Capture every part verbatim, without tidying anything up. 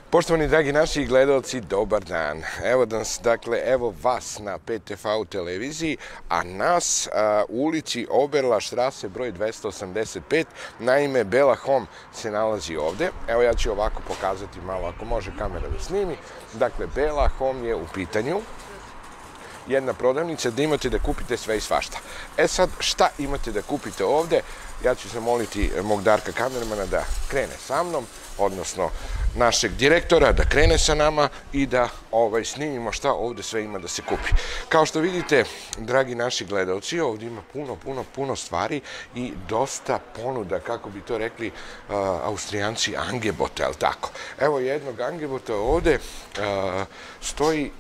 Poštovani dragi naši gledalci, dobar dan. Evo nas, dakle, evo vas na P T V televiziji, a nas u ulici Oberlaštrase broj dvesta osamdeset pet, naime Bela Home se nalazi ovde. Evo ja ću ovako pokazati malo, ako može kamera da snimi. Dakle, Bela Home je u pitanju. Jedna prodavnica da imate da kupite sve i svašta. E sad, šta imate da kupite ovde? Ja ću zamoliti mog Darka kamermana da krene sa mnom, odnosno našeg direktora da krene sa nama i da snimimo šta ovde sve ima da se kupi. Kao što vidite, dragi naši gledalci, ovde ima puno, puno, puno stvari i dosta ponuda, kako bi to rekli Austrijanci, angebota, je li tako? Evo jednog angebota ovde stoji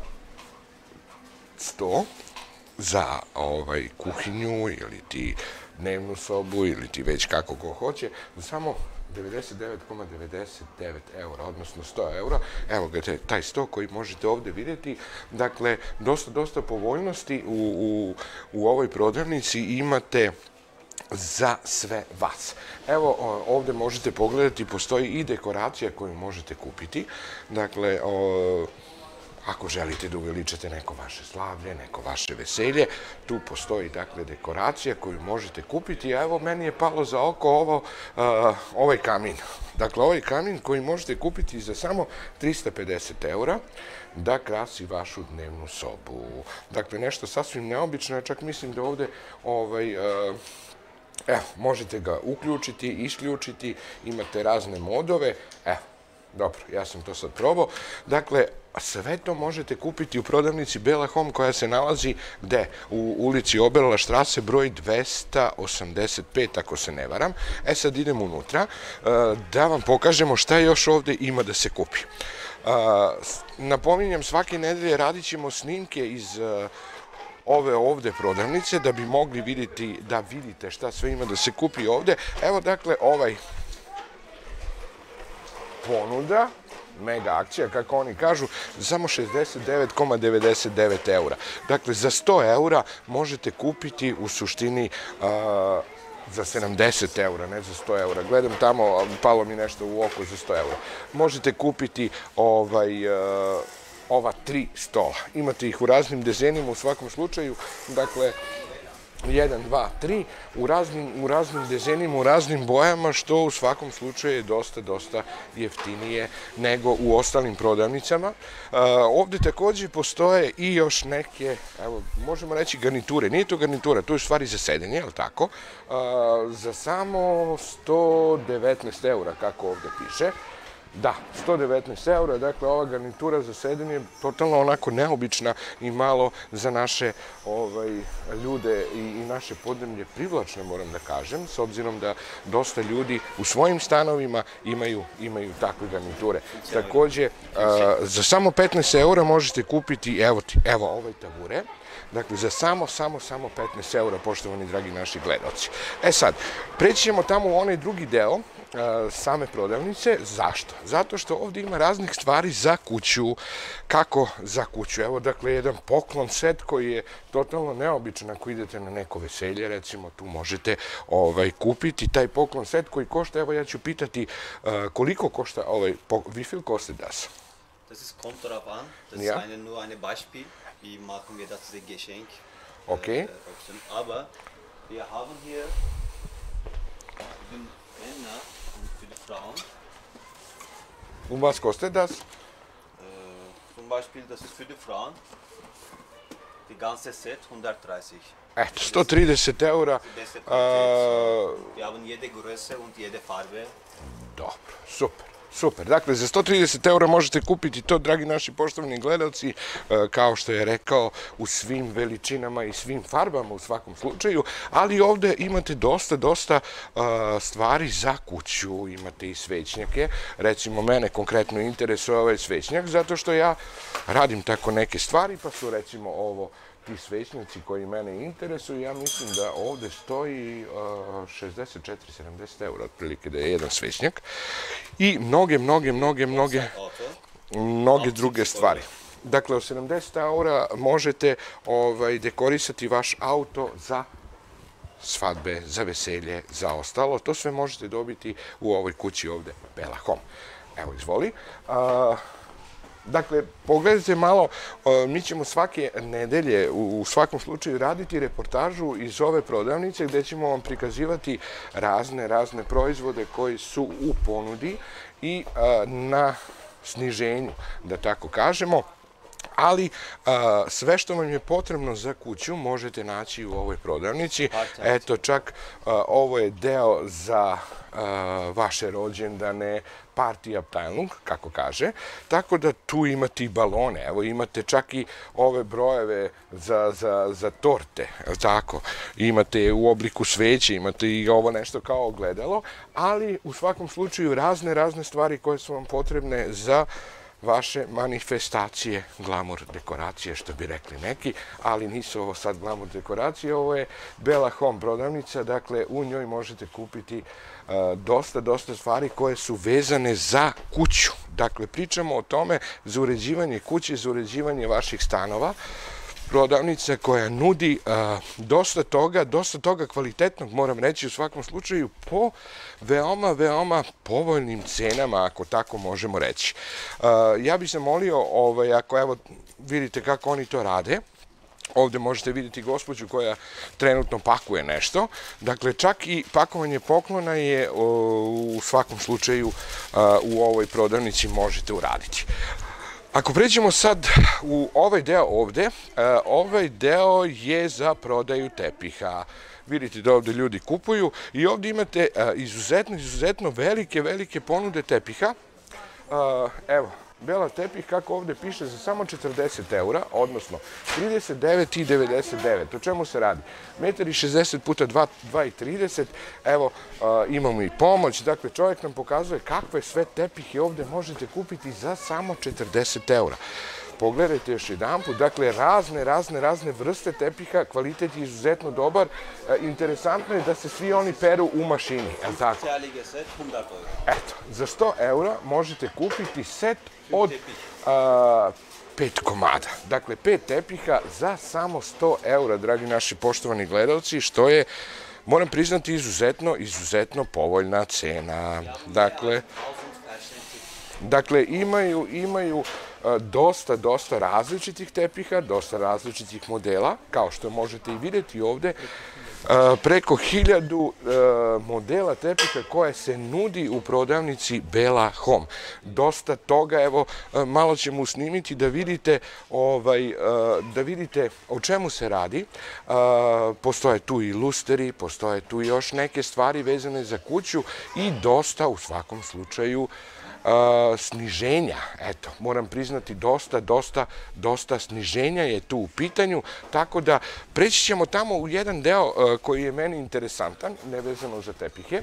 sto za kuhinju ili ti dnevnu sobu ili ti već kako ko hoće, za samo devedeset devet zarez devedeset devet eura, odnosno sto eura. Evo ga taj sto koji možete ovde vidjeti. Dakle, dosta, dosta povoljnosti u ovoj prodavnici imate za sve vas. Evo, ovde možete pogledati, postoji i dekoracija koju možete kupiti. Dakle, ako želite da uveličate neko vaše slavlje, neko vaše veselje, tu postoji, dakle, dekoracija koju možete kupiti. A evo, meni je palo za oko ovaj kamin. Dakle, ovaj kamin koji možete kupiti za samo trista pedeset eura da krasi vašu dnevnu sobu. Dakle, nešto sasvim neobično, ja čak mislim da ovde evo, možete ga uključiti, isključiti, imate razne modove. Evo, dobro, ja sam to sad probao. Dakle, sve to možete kupiti u prodavnici Bela Home koja se nalazi gde? U ulici Oberlaštrase broj dvesta osamdeset pet, ako se ne varam. E sad idemo unutra da vam pokažemo šta još ovde ima da se kupi. Napominjem, svake nedelje radit ćemo snimke iz ove ovde prodavnice da bi mogli vidjeti, da vidite šta sve ima da se kupi ovde. Evo, dakle, ovaj ponuda, mega akcija, kako oni kažu, samo šezdeset devet zarez devedeset devet eura. Dakle, za sto eura možete kupiti u suštini za sedamdeset eura, ne za sto eura. Gledam tamo, palo mi nešto u oko za sto eura. Možete kupiti ova tri stola. Imate ih u raznim dizajnima u svakom slučaju. Dakle, jedan, dva, tri, u raznim dizajnima, u raznim bojama, što u svakom slučaju je dosta, dosta jeftinije nego u ostalim prodavnicama. Ovde takođe postoje i još neke, evo, možemo reći garniture. Nije to garnitura, to je stvari za sedenje, je li tako? Za samo sto devetnaest eura, kako ovde piše. Da, sto devetnaest eura, dakle, ova garnitura za sedenje je totalno onako neobična i malo za naše ljude i naše podneblje privlačne, moram da kažem, s obzirom da dosta ljudi u svojim stanovima imaju takve garniture. Takođe, za samo petnaest eura možete kupiti, evo ovaj tabure, dakle, za samo, samo, samo petnaest eura, poštovani dragi naši gledalci. E sad, preći ćemo tamo u onaj drugi deo same prodavnice. Zašto? Zato što ovde ima raznih stvari za kuću. Kako za kuću? Evo, dakle, jedan poklon set koji je totalno neobičan ako idete na neko veselje, recimo, tu možete kupiti taj poklon set koji košta, evo, ja ću pitati koliko košta ovaj, wie viel kostet das? Das kommt darauf an, das ist nur ein Beispiel, wie machen wir das Geschenk. Okay. Aber wir haben hier für die Männer und für die Frauen. Und was kostet das? Zum Beispiel, das ist für die Frauen, die ganze Set hundertdreißig. Eto, sto trideset eura. Wir haben jede Größe und jede Farbe. Dobro, super. Super. Dakle, za sto trideset eura možete kupiti to, dragi naši poštovani gledalci, kao što je rekao, u svim veličinama i svim farbama u svakom slučaju, ali ovde imate dosta, dosta stvari za kuću, imate i svećnjake. Recimo, mene konkretno interesuje ovaj svećnjak, zato što ja radim tako neke stvari, pa su recimo ovo ti svećnjaci koji mene interesuju. Ja mislim da ovde stoji šezdeset četiri zarez sedamdeset eura, otprilike da je jedan svećnjak. I mnoge, mnoge, mnoge, mnoge, mnoge druge stvari. Dakle, od sedamdeset eura možete dekorisati vaš auto za svadbe, za veselje, za ostalo. To sve možete dobiti u ovoj kući ovde, Bela Home. Evo, izvoli. Dakle, pogledajte malo, mi ćemo svake nedelje u svakom slučaju raditi reportažu iz ove prodavnice gde ćemo vam prikazivati razne, razne proizvode koji su u ponudi i na sniženju, da tako kažemo. Ali sve što vam je potrebno za kuću možete naći u ovoj prodavnici. Eto, čak ovo je deo za vaše rođendane, party Abteilung, kako kaže. Tako da tu imate i balone, evo imate čak i ove brojeve za torte, tako. Imate u obliku sveće, imate i ovo nešto kao ogledalo, ali u svakom slučaju razne, razne stvari koje su vam potrebne za vaše manifestacije, glamur dekoracije, što bi rekli neki, ali nisu ovo sad glamur dekoracije, ovo je Bella Home prodavnica, dakle u njoj možete kupiti dosta, dosta stvari koje su vezane za kuću. Dakle, pričamo o tome za uređivanje kuće, za uređivanje vaših stanova, prodavnica koja nudi dosta toga, dosta toga kvalitetnog, moram reći u svakom slučaju, po veoma, veoma povoljnim cenama, ako tako možemo reći. Ja bih zamolio, ako evo vidite kako oni to rade, ovde možete vidjeti gospođu koja trenutno pakuje nešto. Dakle, čak i pakovanje poklona je u svakom slučaju u ovoj prodavnici možete uraditi. Ako pređemo sad u ovaj deo ovde, ovaj deo je za prodaju tepiha. Vidite da ovde ljudi kupuju i ovde imate izuzetno, izuzetno velike, velike ponude tepiha. Evo, bela tepih, kako ovde piše, za samo četrdeset eura, odnosno trideset devet i devedeset devet. O čemu se radi? jedan šezdeset puta dva i trideset. Evo, imamo i pomoć. Dakle, čovjek nam pokazuje kakve sve tepihe ovde možete kupiti za samo četrdeset eura. Pogledajte još jedan put. Dakle, razne, razne, razne vrste tepiha, kvalitet je izuzetno dobar. Interesantno je da se svi oni peru u mašini, je li tako? Eto, za sto eura možete kupiti set od pet komada. Dakle, pet tepiha za samo sto eura, dragi naši poštovani gledalci, što je, moram priznati, izuzetno, izuzetno povoljna cena. Dakle, dakle, imaju, imaju dosta, dosta različitih tepiha, dosta različitih modela, kao što možete i vidjeti ovde, preko hiljadu modela tepiha koje se nudi u prodavnici Bella Home. Dosta toga, evo, malo ćemo snimiti da vidite da vidite o čemu se radi. Postoje tu i lusteri, postoje tu još neke stvari vezane za kuću i dosta, u svakom slučaju, sniženja. Eto, moram priznati, dosta, dosta, dosta sniženja je tu u pitanju, tako da preći ćemo tamo u jedan deo koji je meni interesantan, nevezano za tepihe.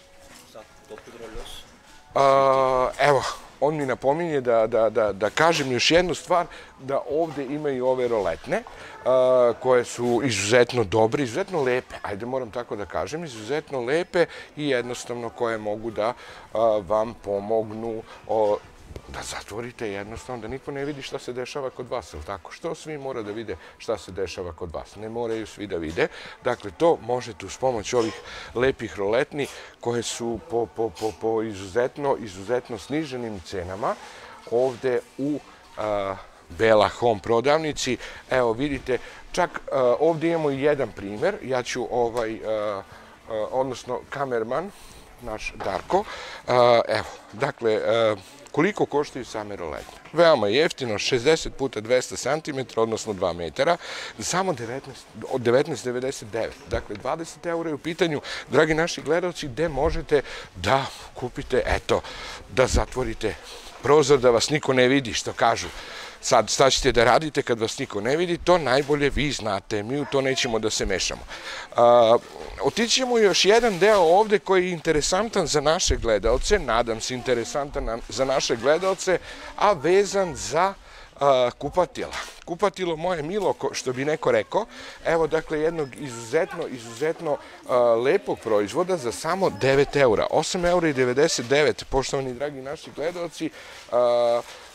Evo, on mi napominje da kažem još jednu stvar, da ovde imaju ove roletne, koje su izuzetno dobre, izuzetno lepe, ajde moram tako da kažem, izuzetno lepe i jednostavno koje mogu da vam pomognu da zatvorite jednostavno, da niko ne vidi šta se dešava kod vas, ili tako? Što svi mora da vide šta se dešava kod vas? Ne moraju svi da vide. Dakle, to možete uz pomoć ovih lepih roletni koje su po izuzetno, izuzetno sniženim cenama ovde u Bella Home prodavnici. Evo, vidite, čak ovde imamo i jedan primer. Ja ću ovaj, odnosno kamerman, naš Darko. Evo, dakle, koliko koštaju same roletne? Veoma jeftino, šezdeset puta dvesta centimetara, odnosno dva metara, samo devetnaest devedeset devet. Dakle, dvadeset eura je u pitanju, dragi naši gledalci, gde možete da kupite, eto, da zatvorite prozor, da vas niko ne vidi, što kažu. Sad, šta ćete da radite kad vas niko ne vidi, to najbolje vi znate, mi u to nećemo da se mešamo. Otići ćemo još jedan deo ovde koji je interesantan za naše gledalce, nadam se interesantan za naše gledalce, a vezan za kupatila. Kupatilo moje milo, što bi neko rekao, evo dakle jednog izuzetno, izuzetno lepog proizvoda za samo devet eura, osam eura i devedeset devet, poštovani dragi naši gledalci,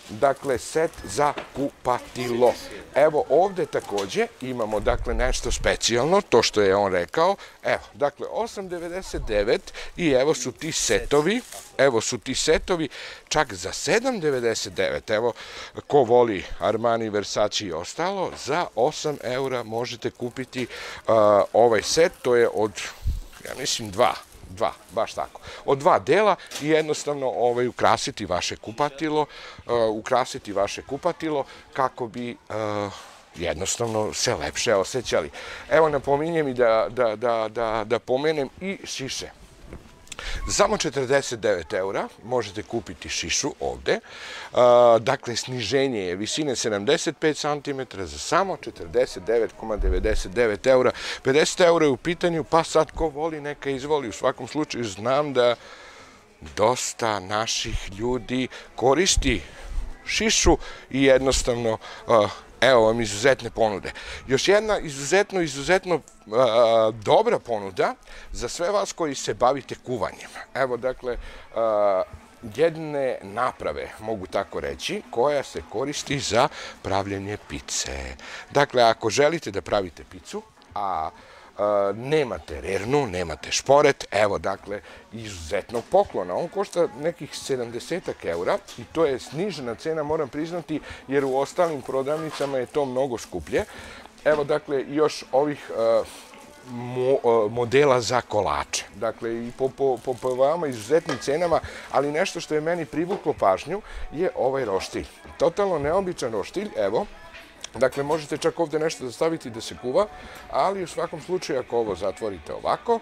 dakle, set za kupatilo. Evo ovde takođe imamo, dakle, nešto specijalno, to što je on rekao. Evo, dakle, osam devedeset devet i evo su ti setovi, evo su ti setovi čak za sedam devedeset devet. Evo, ko voli Armani, Versace i ostalo, za osam eura možete kupiti uh, ovaj set, to je od, ja mislim, dva. Dva, baš tako. Od dva dela i jednostavno ovaj, ukrasiti vaše kupatilo, uh, ukrasiti vaše kupatilo kako bi uh, jednostavno se lepše osjećali. Evo, napominjem i da, da, da, da, da pomenem i šiše. Samo četrdeset devet eura možete kupiti šišu ovde. Dakle, sniženje je visine sedamdeset pet centimetara za samo četrdeset devet zarez devedeset devet eura. pedeset eura je u pitanju, pa sad ko voli neka izvoli. U svakom slučaju znam da dosta naših ljudi koristi šišu i jednostavno evo vam izuzetne ponude. Još jedna izuzetno, izuzetno uh, dobra ponuda za sve vas koji se bavite kuvanjem. Evo, dakle, uh, jedne naprave, mogu tako reći, koja se koristi za pravljenje pice. Dakle, ako želite da pravite picu, a Uh, nemate rernu, nemate šporet, evo, dakle, izuzetnog poklona. On košta nekih sedamdeset eura i to je snižena cena, moram priznati, jer u ostalim prodavnicama je to mnogo skuplje. Evo, dakle, još ovih uh, mo, uh, modela za kolače. Dakle, i po, po, po, po vama izuzetnim cenama, ali nešto što je meni privuklo pažnju je ovaj roštilj. Totalno neobičan roštilj, evo. Dakle, možete čak ovde nešto da staviti da se kuva, ali u svakom slučaju, ako ovo zatvorite ovako,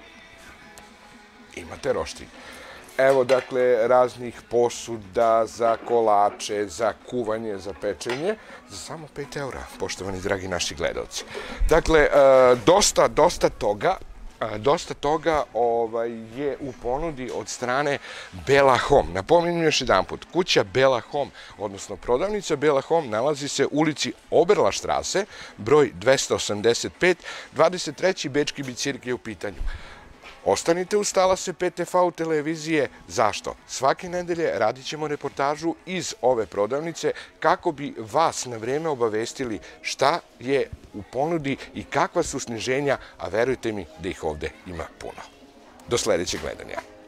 imate roštilj. Evo, dakle, raznih posuda za kolače, za kuvanje, za pečenje, za samo pet eura, poštovani dragi naši gledalci. Dakle, dosta, dosta toga, dosta toga ovaj, je u ponudi od strane Bella Home. Napominjem još jedan put, kuća Bella Home, odnosno prodavnica Bella Home, nalazi se u ulici Oberlaštrase, broj dvesta osamdeset pet, dvadeset treći bečki bicirk je u pitanju. Ostanite uz talase P T V televizije. Zašto? Svake nedelje radit ćemo reportažu iz ove prodavnice kako bi vas na vreme obavestili šta je u ponudi i kakva su sniženja, a verujte mi da ih ovde ima puno. Do sledećeg gledanja.